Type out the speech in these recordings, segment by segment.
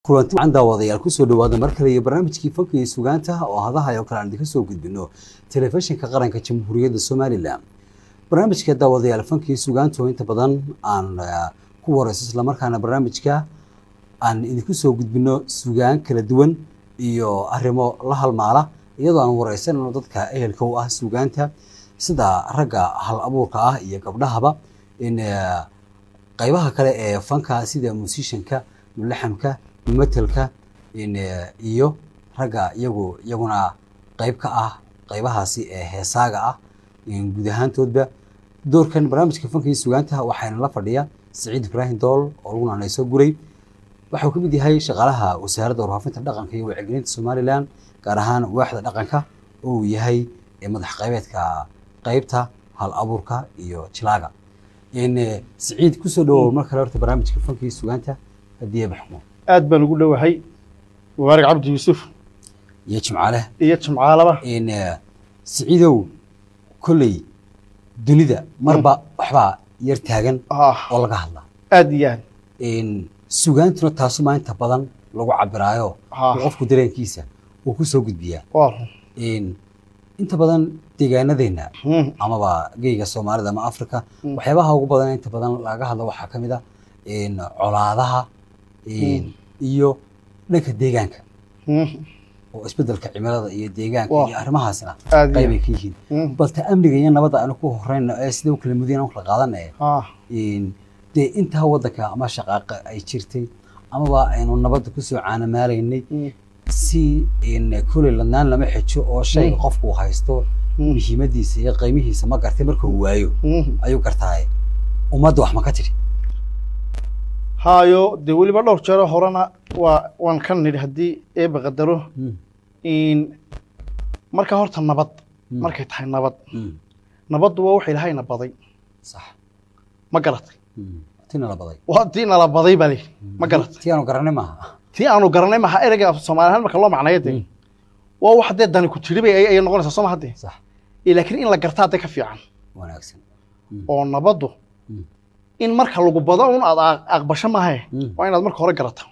kulanti waxaan daawadayaal ku soo dhawaada mar kale iyo barnaamijkii fanka iyo suugaanta oo hadaha oo kale aan idinka soo gudbino telefishinka qaranka Jamhuuriyadda Soomaaliland. barnaamijka daawadayaal fanka iyo suugaanta oo inta badan aan ku warayso isla markaana barnaamijka aan idinku soo gudbino suugaan kala duwan iyo arrimo la halmaala iyadoo aan waraysanno dadka ehelka u ah suugaanta sida ragga hal abuurka ah iyo gabdhahaba in qaybaha kale ee fanka sida musicianka mulaxamka ممثلك إن إيو رجع يجونا قريب كأه قريبها هساجة إن جدهان تودع دور كان برامج كيفن كي سوانتها وحين الله فرديا سعيد إبراهيم دول أولون على يسوع جري وحكم دي هاي شغلها وسهرة دورها في الدقن كي وعجلين الصومالي لان كرهان واحد الدقن كا ويهاي مدح قريبات كقريبتها هالأبوركا إيو تلاقى إن سعيد كسر مركز برامج كيفن كي سوانتها هديه بحكمه aad baan ugu dhawahay Mubarak Cabdi Yuusuf yajmacale in Saciidow kulli dunida marba waxba yar taagan oo laga hadla aad yaan in suugaantuna taas ma inta badan lagu cabiraayo qofku dareenkiisa uu ku soo gudbiyaa in inta badan deegaanadeena amaba geeyga Soomaalida ama Afrika waxyaabaha ugu badan inta badan laga hadlo waxa kamid ah in colaadaha iyo dhanka deegaanka oo isbedelka cimilada iyo deegaanka iyo arrimahaasna qayb ay ka yihiin balta amniga iyo nabadda aan ku horreeyno ee sidoo kale mudane kala qaadanay in inta wadanka ama shaqaaqa ay jirtay amaba aynu nabadda ku soo caanamaalaynay si in kulli lanaan lama xijo oo shay qofku haysto muhiimadiisa iyo qiimihiisa ma gartay markuu waayo ayuu gartaay ummadda wax ma ka tiri هايو دي ولي بدور جرى هرانا وان كان نري هدي إيه بقدره إن مركه هرت النبض مركه تحي النبض نبض ووحي لهاي نبضي صح ما قرأت تينا لبضي وتينا لبضي بالي ما قرأت تي أنا قرني معها إرجع في الصومال هل الله معناه يدي وواحد داني كنت تريبي أي نقول الصومال هدي صح لكن إن لقرتها تكفي عن وأنا أحسن ونبضه in marka lagu bado un aad aqbasho ma hay waa inaad marka hore garato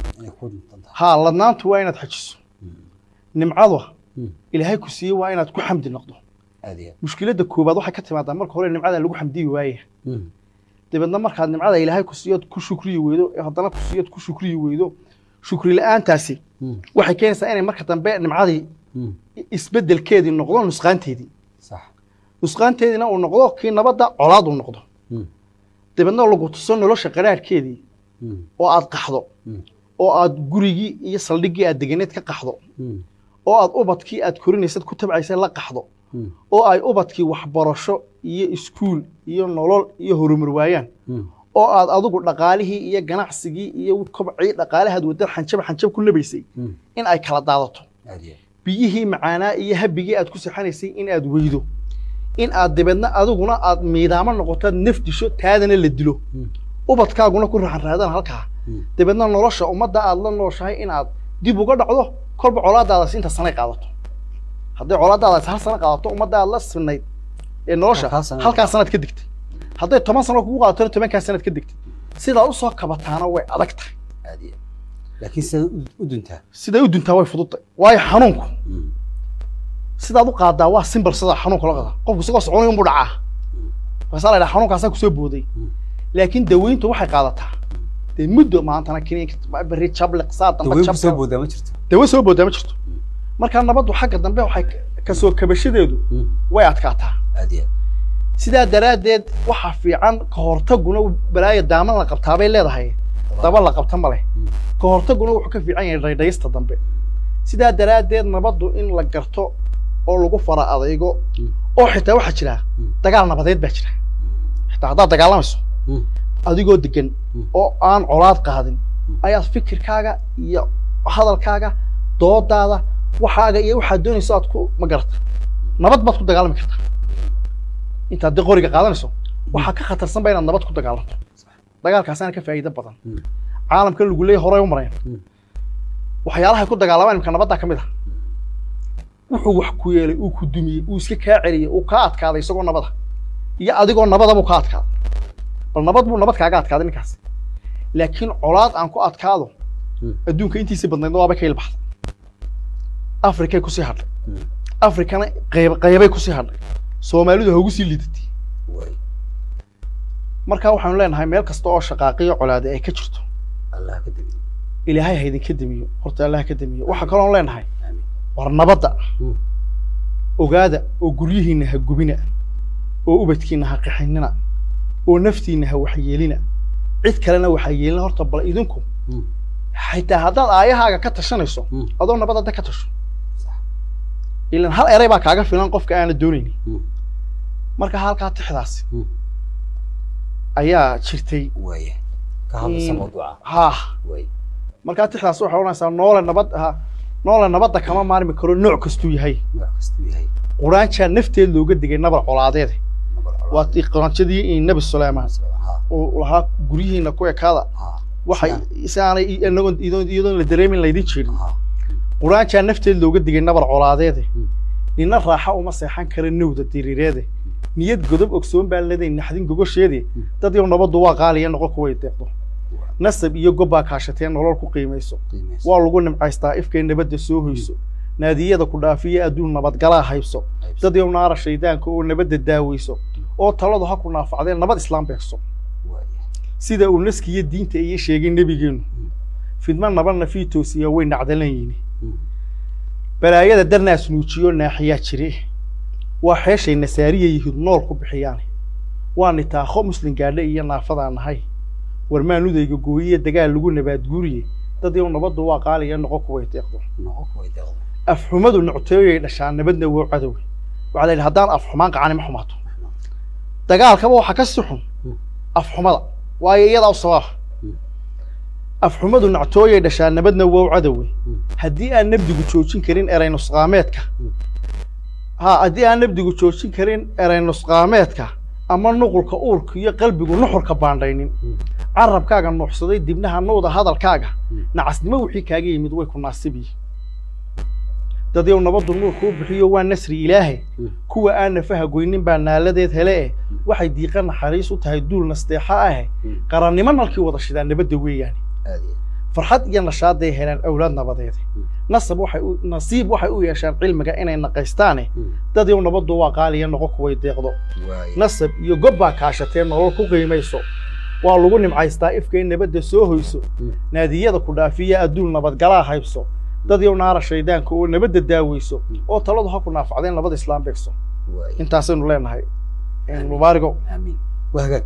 ha ladnaantu waa inaad xajiso nimcadu ilaahay ku siiyay waa inaad ku xamdi noqdo mushkilada koobaad waxa ka timaada marka hore nimcada lagu xamdiyo waaye dibadna markaad nimcada ilaahay ku siiyay ku shukriyo weydo haddana ku siiyay ku shukriyo weydo shukri la'aantaasi waxay keenaysaa inay marka dambe nimcadii isbedelkeedii noqdo nusqaanteedii sax nusqaanteedina uu noqdo kii nabadda colaad uu noqdo dibadna lagu tuso nolosha qaraarkeedii oo aad qaxdo oo aad gurigii iyo saldhigii aad deganeed ka qaxdo oo aad ubadkii aad korinaysad ku tabcaysay la qaxdo oo ay ubadkii waxbarasho iyo iskuul iyo nolol iyo horumar waayaan oo aad adigu dhaqaalihii iyo ganacsigii iyo kobcii dhaqaalahaad wadada xanjab ku nabaysay in ay kala daadato biyihii macaanaa iyo habigii aad ku saxanaysay in aad weydo in aad dibadna adiguna aad miidaama noqoto nafdisho taadana la dilo ubadkaaguna ku raxan raadaan halka dibadna nolosha ummadda aad la nooshahay in aad dib uga dhacdo kolba colaadaada inta sanay qaadato haddii colaadaada hal sano qaadato ummadda aad la sinayd ee nolosha halka sanad ka digtay haddii 10 sano kugu qaadato 10 ka sanad ka digtay sida u soo kabataana way adag tahay laakiin sida u duntaa way fududtay way xanuunku sidaad u qaadaa waa simbar sida xanuunka loo qada qofku isagoo soconay inuu dhacaa fasal ila xanuunkaas ku soo booday laakiin daweyntu waxay qaadataa de muddo maantana kiniinka bari chabliq saatan ba soo boodaa ma jirto dawe soo boodaa ma jirto marka nabadu xagga dambe waxay ka soo kabashadeedu way adkaataa sidaa daraadeed waxa fiican ka hortaguna balaaya daaman la qabtaa bay leedahay daba la qabta ma leh ka hortaguna wuxuu ka fiican yahay raydaysta dambe sidaa daraadeed nabadu in la garto oo lagu fara adaygo oo xitaa waxa jira dagaal nabadeed baa jira xitaa hadda dagaalamayso adigoo degan oo aan colaad qaadin ayaad fikirkaaga iyo hadalkaaga doodaada waxaaga iyo waxa doonayso aad ku magarta nabad baad ku dagaalami kartaa inta aad qoriga qaadanayso waxa ka khatarsan baa inaad nabad ku dagaalanto dagaalkaasana ka faa'iido badan caalamka lagu leeyahay hore u mareen waxyaalaha ku dagaalamaan imka nabadda kamid ah wuxuu wax ku yeelay uu ku dumiyay uu iska ka celiyay uu ka adkaaday isagoo nabada iyo adigoo nabada buu ka adkaaday bal nabad kaaga adkaaday ninkaas laakiin colaad aan ku adkaado adduunka intiisa badnayd waaba ka ilbaxday afrikay ku sii hadhay afrikana qaybay ku sii hadhay soomaalidu ha ugu sii liidatay marka waxaanu leenahay meel kasta oo shaqaaqiyo colaade ay ka jirto allah ka damiyo ilaahay ha idinka damiyo horta allah ka damiyo waxa kale oo leenahay war nabadda ogaada oo guryihiina ha gubina oo ubadkiina ha qixinina oo naftiina ha waxyeelina cid kalena waxa yeelina horta bal idinku xitaa haddaad aayahaaga ka tashanayso adoo nabadda ka tasho ilan hal eray baa kaaga filan qofka aan doonaynin marka halka tixdaas ayaa jirtay way ka hadlaysa mawduuca way marka tixdaas waxa oranaysaa noole nabadda kama maarmi karo nooc kastuu yahay quraanka nafteed looga digay nabar colaadeed waa quraanjadii nabi Suleymaan oo laha gurihiina ku ekaada waxay isaanay iyadoo la dareemin la idin jirin quraanka nafteed looga digay nabar colaadeed nina raaxa uma seexan kara nowda diriireed niyad godob ogsoon baa leedahay naxdin gogosheedii dad iyo nabadu waa qaaliya noqon ku way deeqdo nasab iyo goba kaashateen nolol ku qiimayso waa lagu nimcaystaa ifkay nabadda soo hoyso naadiyada ku dhaafiya adduun nabad gala haybso dad iyo naara shaydaanka oo nabadda daawayso oo taladu ha ku naafacdeen nabad islaam beegso sida uu naskiyo diinta ay sheegay nabigeenu fidman nabadna fi toosiya way nacdalayeen balaayada darnaas nuujiyo naaxiya jire waa xeeshay nasaariye yihud nool ku bixiyaan waa nitaaqo muslim gaadha iyo naafada nahay warmaanudayga gooyiye dagaal lagu nabaad guuriye dad iyo nabadu waa qaaliya noqon ku way deeqdo afxumadu nucteeyay dhashaan nabadna waa cadow waxa la hadaan afxumaan qacani ma xumaato dagaalkaba waxa ka sixun afxumada waayo iyada sabab afxumadu nucteeyay dhashaan nabadna waa cadow hadii aan nabdigu joojin karin eray nusqaameedka haddii aan nabdigu joojin karin eray nusqaameedka ama nuqulka uurka iyo qalbigu nuxurka baandhaynin carabkaaga nuuxsaday dibnaha nooda hadalkaaga nacasnimo wixii kaaga yimid way ku naasibi dad iyo nabadu nuur ku bixiyo waa nasri ilaahay kuwa aan nafaha goynin baa naaladeed hele waxay diiqan naxariis u tahay duul nasteexa ah qarannimo nalkii wada shida nabadda weeyaan farxad iyo nashaad ay helaan awlaad nabadeed nasiib waxay u yeeshaan cilmiga inay naqaystaan dad iyo nabadu waa qaaliya noqon ku way deeqdo nasab iyo goba kaashateen nolol ku qiimayso waa lagu nimcaystaa ifkay nabadda soo hoyso naadiyada ku dhaafiya adduun nabad gala haybso dad iyo naara shaydaanka oo nabadda daawayso oo taladu ha ku naafacdeen nabad islaam beegso intaasaynu leenahay mubaarigo amiin wahagaag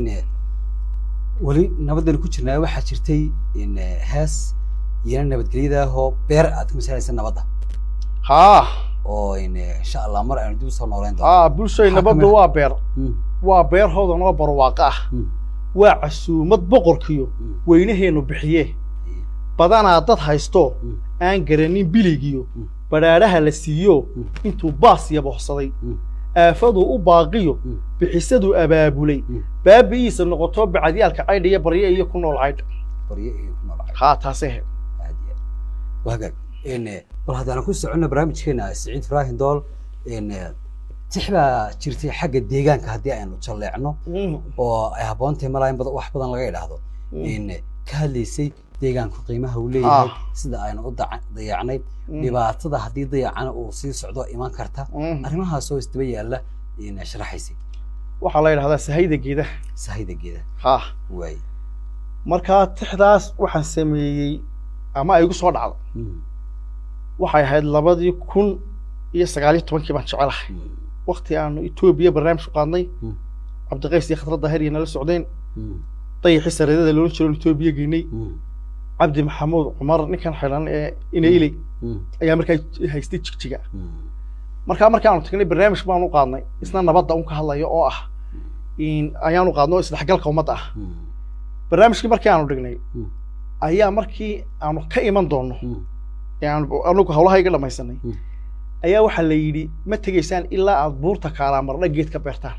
wali nabaddan ku jirnaa waxa jirtay hees iyo nabadgelyada oo beer aad ku saaraysan nabadda oo insha Allah mar aan dib soo nooleen bulshay nabaddu waa beer hoodan oo barwaaqo ah waa casuumad boqorkiyo weynaheenu bixiye badana dad haysto aan garanin biligiyo baraaraha la siiyo intuu baas yabohsaday aafadu u baaqiyo bixisadu abaabulay baabiisa noqoto bacdiyalka caydhiya barye iyo ku nool cayd taasee wahagaag bal haddaan ku socono barnaamijkeena Saciid Ibrahim Dool tixba jirtay xagga deegaanka haddii aynu jaleecno oo ay haboontay malaayin badan wax badan laga yiraahdo ka hadlaysay deegaanku qiimaha uu leeyahay sida aynu u dayacnay dhibaatada haddii dayacana uu sii socdo iman karta arrimahaas oo isdaba yaala sharaxaysay waxa la yiraahdaa sahayda geeda way marka tixdaas waxaan sameeyay ama ay igu soo dhacdo waxay ahayd 2019 baan jecelahay waqti aan Itoobiya barnaamij qaadnay Cabdiqays iyo Khatrad Daahir nala socdeen طيح سردة لون شلون توبية جيني عبد محمود عمر نكان حيلان إني إلي أيام مركا هيستي تشجع مركا أنا تكني برنامج ما نقادنا إسنا نبض أمك هلا يا إن أيام نقادنا إسنا حق القومة برنامج كي مركا أنا رجني أيام مركي أنا كإيمان دونه يعني أنا كهلا هاي قلنا ما يسني أيام وحليلي ما تجيسان إلا أبورتك على مرة جيت كبرتان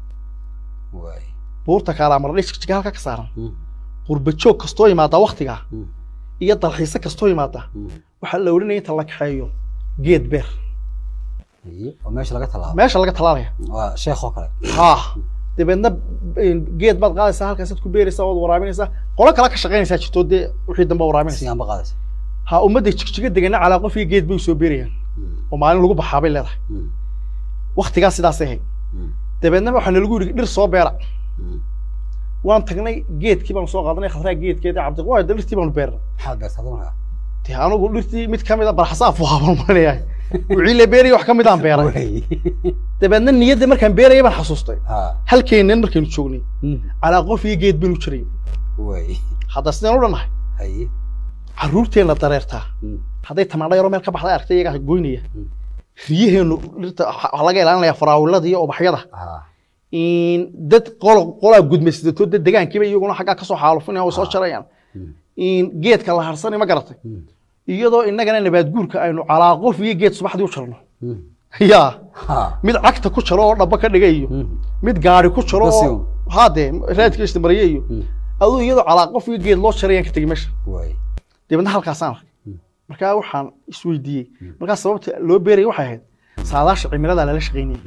بورتك على مرة ليش تجيها كسران قربتشوك كستوي ما دا وقتها يضل حيسك كستوي ما دا وحلولنا يطلق حيو جيت بير وماشي لقيت الله ماشي لقيت الله شيخ وكله dabeedna geed baad qaadaysaa halkaas ku beeraysaa oo waraabinaysaa qolo kala ka shaqeynaysaa jirto wixii dambe waraabinaysaa siyaan baqadas ha ummadda jigjiga degana cala qof iyo geed bay soo beerayaan oo maalin lagu baxaabay leedahay waqtigaas sidaas ahay dabeedna waxaan lagu yiri dhir soo beera waan tagnay geedkii baan soo qaadanay khadraa geedkeeda cabdiqawaad dhirtii baan beernay maxaad beertay tii anigu dhirtii mid kamid ah barxasaaf waxa maaleeyay wixii la beeray wax kamid aan beeray dabeedna niyadda markaan beeray baan xasuustay halkeenan markaan joognay cala qof iyo geed baan u jiray way hadda sidaan u dhanahay hay caruurteena dareertaa hadday tamaandho yaro meel ka baxday aragtay iyaga goynaya riyaheenu dhirta waxa laga ilaalinayaa faraawilada iyo ubaxyada in dad qola gudmaysato dad deegaankiiba iyaguna xagga ka soo xaalufinaya oo soo jarayaan in geedka la harsanay ma garatay iyadoo inagana nabaad guurka aynu calaa qof iyo geed subaxdii u jarno ya mid cagta ku jaro oo dhaba ka dhigayo mid gaari ku jaro oo haade raadkiisa mariyo aduu iyadoo calaa qof iyo geed loo jarayaan ka tagi meesha way dibna halkaas aan markaa waxaan isweydiiyey markaa sababta loo beeray waxay ahayd saadaasha cimilada la shaqeynay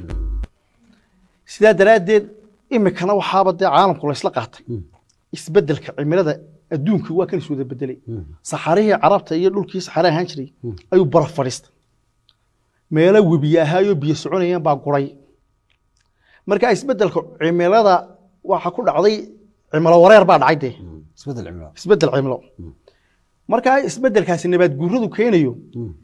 sidaa daraadeed imikana waxaaba dee caalamku la isla qaatay isbedelka cimilada adduunka waa kala soo bedelay saxarihii carabta iyo dhulkii saxaraha ahaan jiray ayuu baraf fadhiistay meelo webiyo ahaayo biyo soconayaan baa guray marka isbedelka cimilada waxa ku dhacday cimilo wareer baa dhacay dee isbedel cimilo marka isbedelkaasi nabaad guuradu keenayo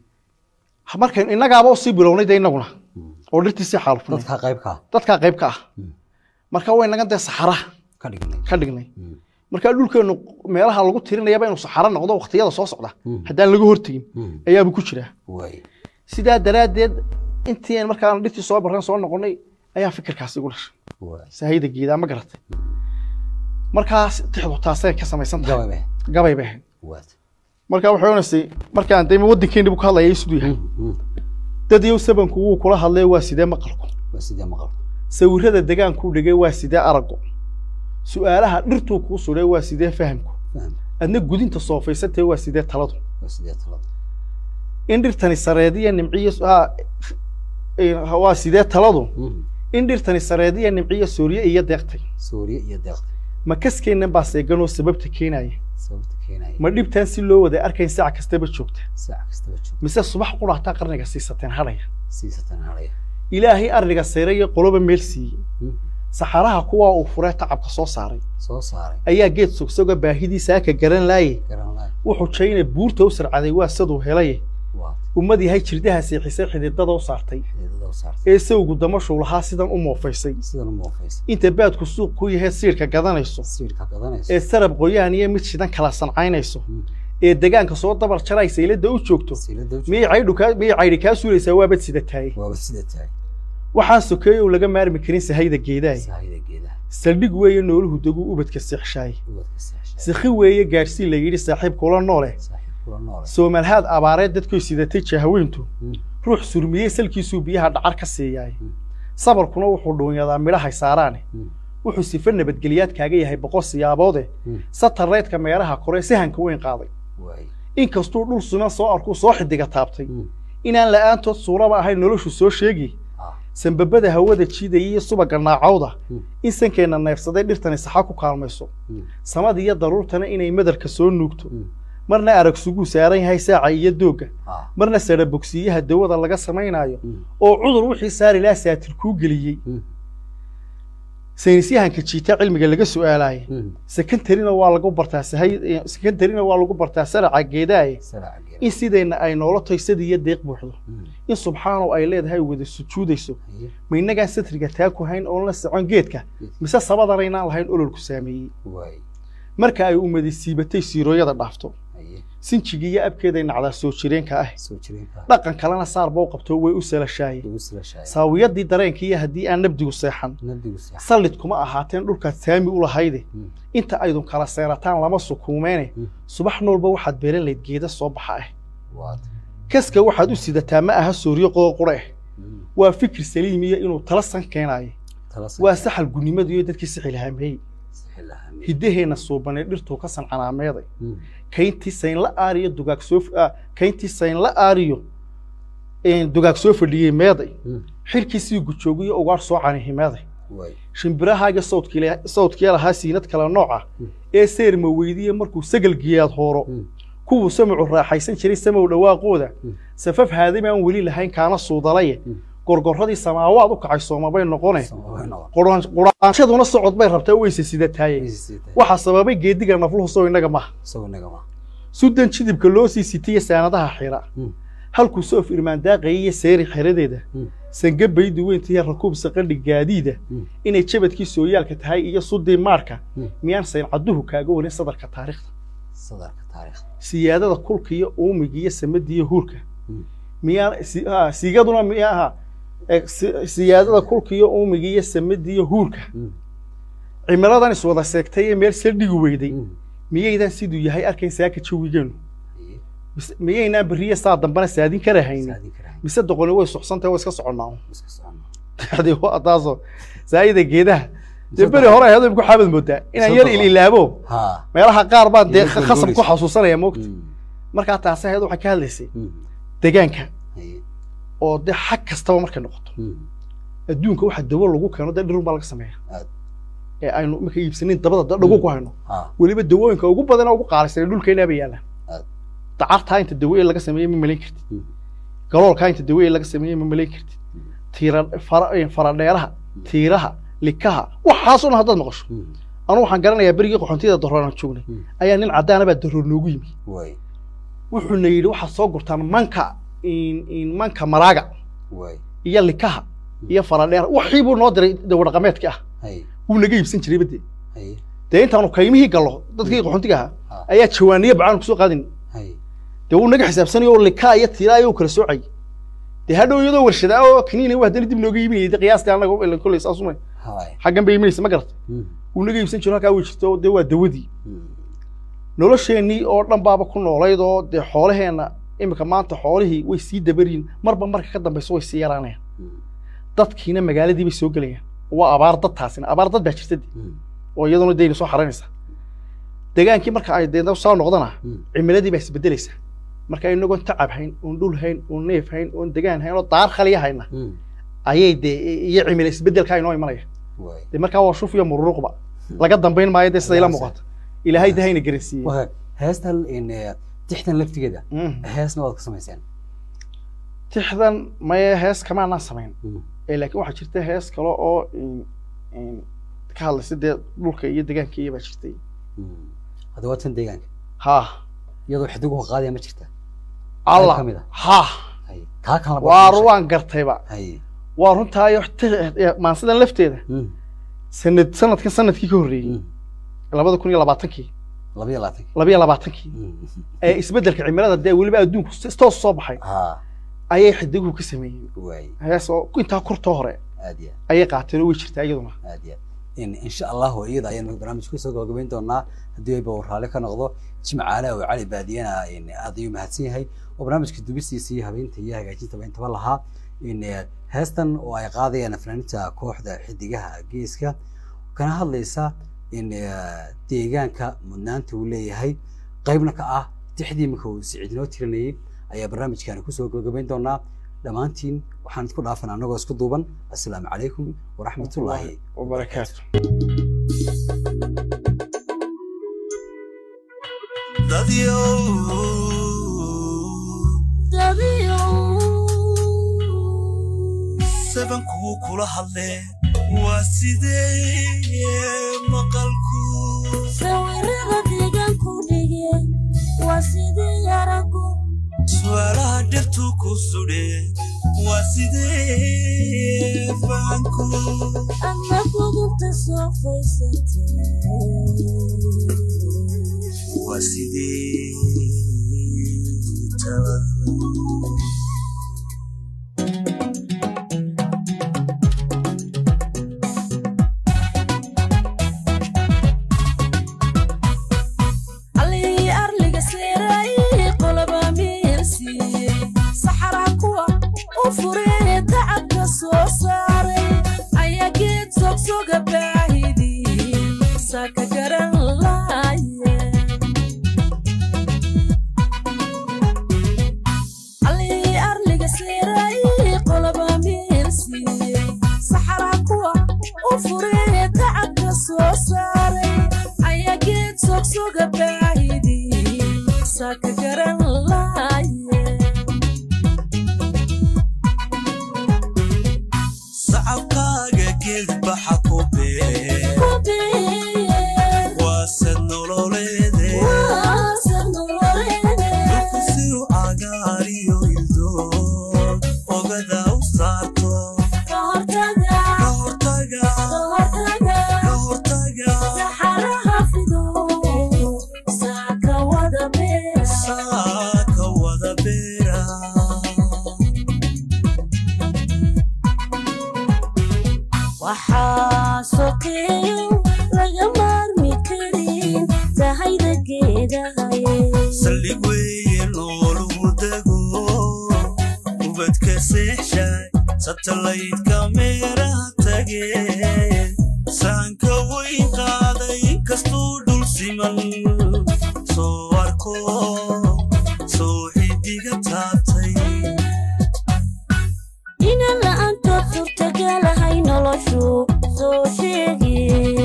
marka innagaaba sii bilownay de inaguna oo dhirtiisa xaalufnay dadka qaybka ah marka way naga dee saxara ka dhignay marka dhulkeenu meelaha lagu tirinayaba inuu saxara noqdo waqtiyada soo socda hadaan laga hortagin ayaaba ku jira way sidaa daraadeed intii markaan dhirtii soo baran soo noqonay ayaa fikirkaasi ugu dhashay way saahayda geeda ma garatay markaas tixdu taasay ka samaysan tahay gabay baa marka wuxuu oonayay markaan deema wadankeena ku hadlayay sidoo yahay dad iyo sabanku uu kula hadlay waa sidee maqalku sawirada deegaanku dhigay waa sidee arago su'aalaha dhirtu ku suray waa sidee fahamku adna gudinta soofaysatay waa sidee taladu in dhirtani sareediya nimciyo waa sidee taladu in dhirtani sareediya nimciyo Suuriya iyo deeqtay ma kaskeena baa seeganoo sababta keenaya ma dhibtaan si loo wada arkayn saac kastaba joogta mise subax quraata qarniga siisateen hadaya ilaahay arriga seeray qoloba meel siiyay saxaraha kuwa uu furay tacabka soo saaray ayaa geed sugsoga baahidiisa ka garan laayay wuxuu jeeyay buurta u sarcaday waa sidoo helay ummadii hay jirdaha seexisay xididada u saartay ee sawgu damashu lahaa sidan u moofaysay inta baadku suuq ku yahay siirka gadanayso ee sarab qoyaan iyo mid shidan kala sancaynayso ee deegaanka soo dabar jaray saylada u joogto miyay ka suuraysaa waa bad sida taay waxaan sokeeyo laga maarmi karin sahayda geedaay saldhig weeye nooluhu dagu ubadka seexshay saxi weeye gaarsi la yiri saaxiib kula noole Soomalhaad abaareed dadku sidatay jahweyntu ruux surmiyay salkiisu biyaha dhacar ka siiyay sabarkuna wuxuu dhoonyadaa midhaha saaraane wuxuu sifar nabadgelyad kaaga yahay boqol siyaaboode satareedka meeraha kore sahanka weyn qaaday inkastoo dhul sunan soo arku soo xidiga taabtay inaan la'aantood suuraba ahay noloshu soo sheegi sanbabada hawada jiidayay subaga naacawda in sankeena neefsaday dhirtani saxa ku kaalmayso samad iyo daruurtana inay madarka soo nuugto marna arag sugu saaran yahay saaca iyo dooga marna sara bogsiyaha dawada laga sameeynayo oo cudur wixii saari la saatir ku galiyay saynisyahanka jiita cilmiga laga su'aalay sekantarina waa lagu bartaa sekantarina waa lagu bartaa saraca geedaay in sideena ay noolato sidii deeq buuxdo in subxaanahu ay leedahay wada sujuudayso ma inaga satriga taa ku hayn oo la socon geedka mise sabadarayna lahayn ololku saameeyay marka ay umadi siibatay siirooyada dhaafto sinjigiya abkeeday nacda soo jireenka ah dhaqan kalena saar boo qabto way u salashaay saawiyadii dareenkiya hadii aan nabdigu seexan salid kuma ahaateen dhulka saami u lahayde inta aydun kala seerataan lama sukuumeene subax noolba waxaad beeran leed geeda soo baxa ah kaska waxaad u sidataa ma aha Suuriyo qore waa fikir saliimiya inuu tala san keenayo waa saxal gunimadu iyo dadkii saxilahaamay hidaheena suubanay dhirtu ka sancanaameyday kayntii sayn la aariyo dugaag soo kayntii sayn la aariyo dugaag soo fadhiyay meeday xilkiisii gujoogiyo ugaar soo cani himeeday shimbirahaaga sawdkii lahaa siinad kala nooca ee seer ma weydiiyay markuu sagal giyaad hooro kuwu samacu raaxaysan jiray samaw dhawaaqooda safaf haadimaan weli lahayn kaana suudalay gorgorradii samaawaad u kacay Soomabay noqonay quraanshaduna socod bay rabtaa weyse sida taayay waxa sababay geediga nafluhu soo inaga ma sudan jidibka loo sii sitiyay saanadaha xira halku soo firmaan daaqayay seeri xiradeeda sangabay duweyntii rakuub saqadhi gaadiida inay jabadkii sooyaalka tahay iyo sudii maarka miyaan sayn caduhu kaaga warin sadarka taariikhda siyaadada kulka iyo uumiga iyo samadiyo huurka miyaan siigaduna miyaha siyaadada kulka iyo uumiga iyo samadiyo huurka cimaladan is wada seegtay meel saldhigi weyday miyaydan siduu yahay arkaysaa ka jawigeenu miyayna bariye saa dambana saadin kara hayni mise doqoni way suxsantahay way iska soconaa hadii waa taaso saayida geedaha bari hore hadii ku xabad moodaa inaan yar ilaabo meelaha qaar baa deeq khasab ku xasuusanaya moogta marka taas ahayd waxa ka hadlaysay deegaanka oo de xaq kastaba markay noqoto adduunka waxa dawo lagu keeno dhirun baa laga sameeyaa ee aynu markay iibsanin dabada dhagu ku hayno waliba dawooyinka ugu badan oo ugu qaalisan dhulkeena bay yaalaan tacarta inta dawo laga sameeyay ma maleyn kartid galoolka inta dawo laga sameeyay ma maleyn kartid faradheeraha tiiraha likaha waxaas oo hadda maqasho anu waxaan garanayaa berigii qoxontida darroona joognay ayaa nin cadaana baa darroor noogu yimi wuxuu yiri waxa soo gurtaan manka maraaga iyo likaha iyo faradheer wixii buu noo diray dawo dhaqameedka wuu naga iibsan jiray badii intaanu kaymihii galo dadkii qoxontiga ayaa jawaaniye bacaan ku soo qaadin wuu naga xisaabsanayo lika iyo tiiraayo kala soocay hadhow iyadoo warshada oo kaniini wax dib nooga iibinayay qiyaastii anaga oo kulay saasumay xagan bay iibinaysa ma gartay wuu naga iibsan jiray halka uu jirto waa dawadii nolosheenii oo dhan baaba ku noolayd oo xoolaheena imika maanta xoolihii way sii dabariin marba marka ka dambayso way sii yaraanayaan dadkiina magaaladii bay soo galayaan waa abaar dad taasina abaar dad baa jirtay oo iyaduna deyn soo xaranaysa deegaankii marka ay deedo soo noqdana cimiladii baa isbedelaysa marka inagoon tacab hayn oo dhul hayn oo neef hayn oo deegaan hayn oo daar khaliya hayna ayay iyo cimil isbedelka inoo imanaya marka waa shuf iyo muruqba laga dambeyn maayo sida ila muuqato ilaahay dahayna garasiiyay heestan in tixdan laftigeeda heesna wad ka sameeyeen tixdan ma hees kama aan sameyn laakiin waxa jirta hees kale oo ka hadlaysa dhulka iyo deegaanka iyo baa jirtay hada watan deegaanka iyadoo xidigu qaadaya ma jirta Allah ka kala waa ruwan gartayba waa runtaayo maansidan lafteeda sanadkii ka horeeyay 2020 ee isbedelka cimilada waliba adduunku toos soo baxay ayay xidigu ka sameeyeen heesoo inta kurto hore ayay qaateen oo jirta iyaduna insha Allah iyada ayaan barnaamijku soo gabagabeyn doonaa hadii ay bawraale ka noqdo jimcaale oo cali baadiyana aad iyo mahadsan yahay oo barnaamijka dubistiisii habeynta iyo hagaajinta intaba lahaa heestan oo ay qaadayaan fanaaniinta kooxda xidigaha geeska kana hadlaysa deegaanka mudnaanta uu leeyahay qaybna ka ah tixdii marka uu Siciidnoo tirinayay ayaa barnaamijkan ku soo gabagabeyn doonaa dhamaantiin waxaan isku dhaafan anagoo isku duuban assalaamu calaykum waraxmatullaahi wabarakaatuh dadyo sabanku kula hadle waa sidee maqalku sawirada deegaanku dhige waa sidee yaraku su'aalaha dhirtu ku sudhe waa sidee fahanku anna kugubta soo faysatee waa sidee tawafu Ali ساكرن لاي صعبكاga geed baxa ku beer wasan nololeede kusiru agaariyo ildo ogada u saarto kahortaga saxaraha fido saaka wada beera waxaa sokeeyo laga maarmi karin tahayda geedahaye saldhig weeye noolugu dego ubadka seexshay satellite kameeraha tage saanka weyn qaaday inkastuu dhul siman soo arko soo xidiga taabtay ina la'aantood suurtagalahay noloshu soo sheegi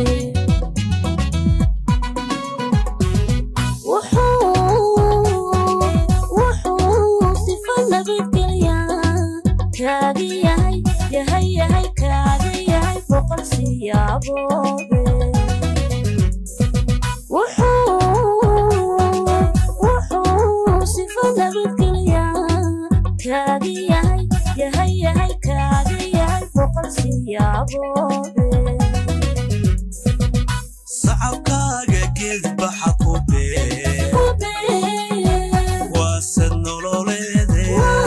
wuxuu sifa nabadgelya kaaga yahay kaaga yahay boqol siyaaboode wuxuu sifa nabadgelya kaaga yahay kaaga yahay boqol siyaaboode sacabkaaga geed baxa ku beer wasan nololeede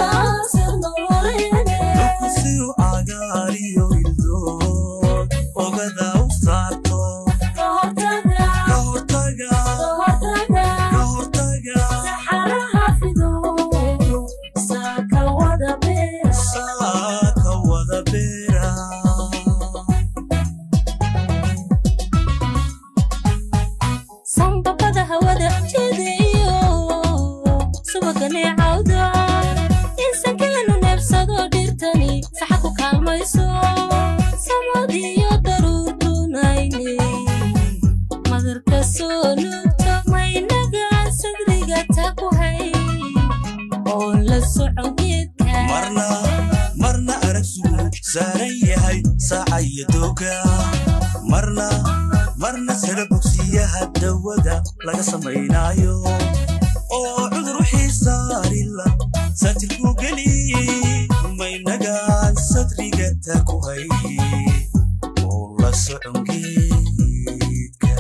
kusiru agaariyo ildo ogada u saarto kahortaga saxaraha fido saaka wada beera sanbabada hawada jeedayo subagane cawda insan kalenu neebsado dhirtani saxa ku kaalmayso samadiyo daruurdunayne madarka soo nuugto maynaga sadriga ta ku hay oo la socon geedka marna aragsugu saaran yahay saacaya dooga marna sara bogsiyaha dawada laga samaynayo oo cudur wixii saarila satirku geli maynagaan sadriga ta ku hay oo la socon geedka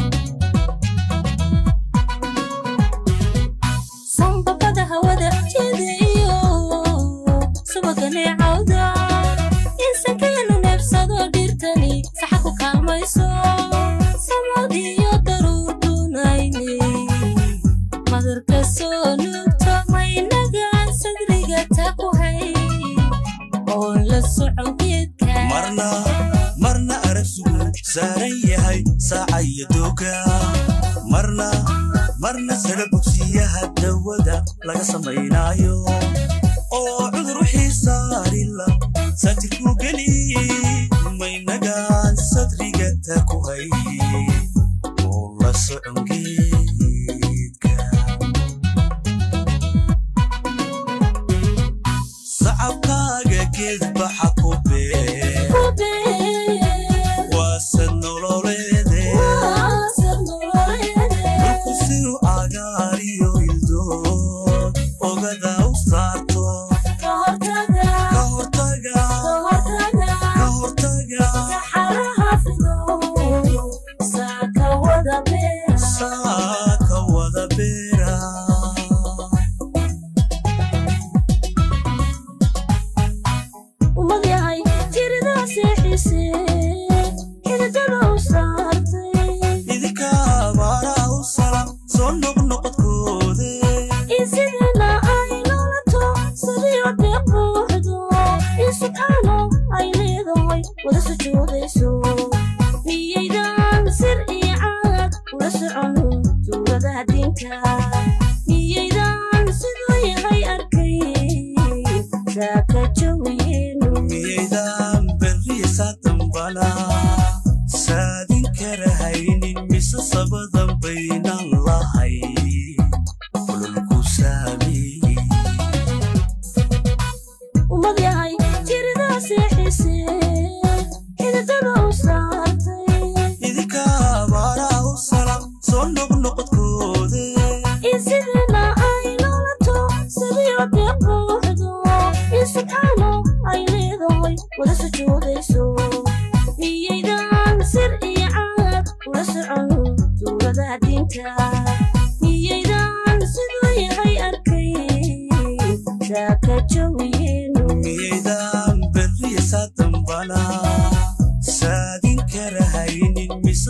sanbabada hawada jeedayo subagane cawda insan kalenu neebsado dhirtani saxa ku kaalmayso samadiyo daruurdunayne madarka soo nuugto maynaga sadriga ta ku hay oo la socon geedka marna aragsugu saaran yahay saacaya dooga marna sara bogsiyaha dawada laga samaynayo oo cudur wixii saarila satirku geli maynagaan sadriga ta ku hay oo la socon geedka sacabkaaga geed baxa ku beer wasan nololeede kusiru agaariyo ildo ogada u saarto kahortaga saxaraha fido saaka wada beera umad yahay jiridaa seexise xididada u saartay idinka abaara u salam soo noqnoqodkoode in sidana ayla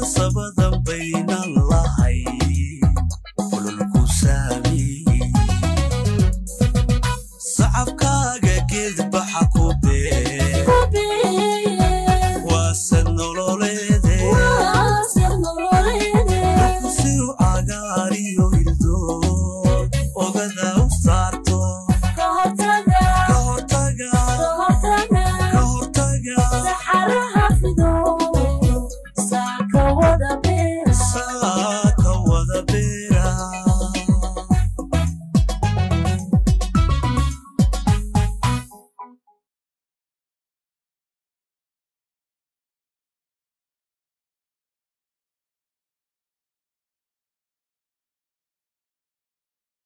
sabadan bayna lahay kululku saami sacabkaaga geed baxa ku bee waasan nololeede kusiru cagaariyo hildo ogada